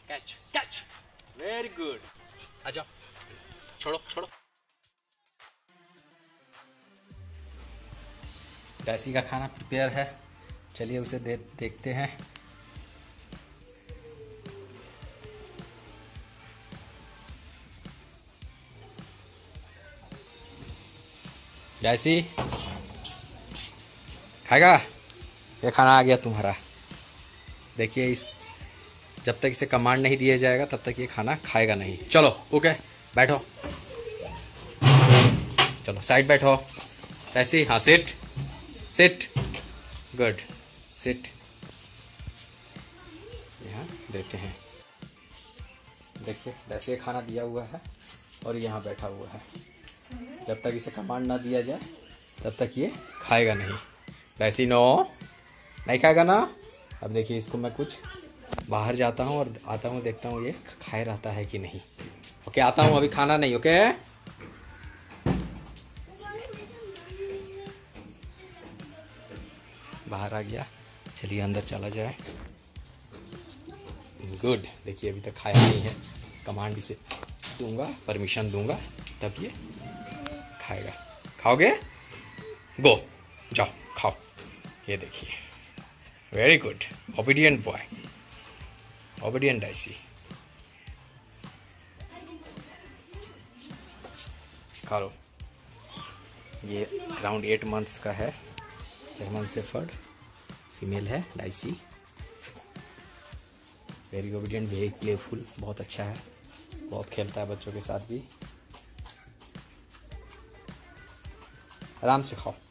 Catch catch, very good. आ जाओ, छोड़ो छोड़ो। डायसी का खाना प्रिपेयर है, चलिए उसे देखते हैं। डायसी खाएगा? ये खाना आ गया तुम्हारा। देखिए इस जब तक इसे कमांड नहीं दिया जाएगा तब तक ये खाना खाएगा नहीं। चलो ओके, बैठो, चलो साइड बैठो। ऐसे हाँ, सिट सिट, गुड, सिट। यहाँ देते हैं, देखिए वैसे खाना दिया हुआ है और यहाँ बैठा हुआ है। जब तक इसे कमांड ना दिया जाए तब तक ये खाएगा नहीं। वैसे नो, नहीं खाएगा ना। अब देखिए इसको मैं कुछ बाहर जाता हूँ और आता हूँ, देखता हूँ ये खाए रहता है कि नहीं। ओके, आता हूँ, अभी खाना नहीं। ओके, बाहर आ गया, चलिए अंदर चला जाए। गुड, देखिए अभी तक खाया नहीं है। कमांड इसे दूंगा, परमिशन दूंगा तब ये खाएगा। खाओगे? गो, जाओ खाओ। ये देखिए, very good, obedient boy, obedient Daisy. खा लो। ये अराउंड 8 मंथ्स का है, जर्मन शेफर्ड, फीमेल है Daisy. Very obedient, very playful, बहुत अच्छा है, बहुत खेलता है बच्चों के साथ भी। आराम से खाओ।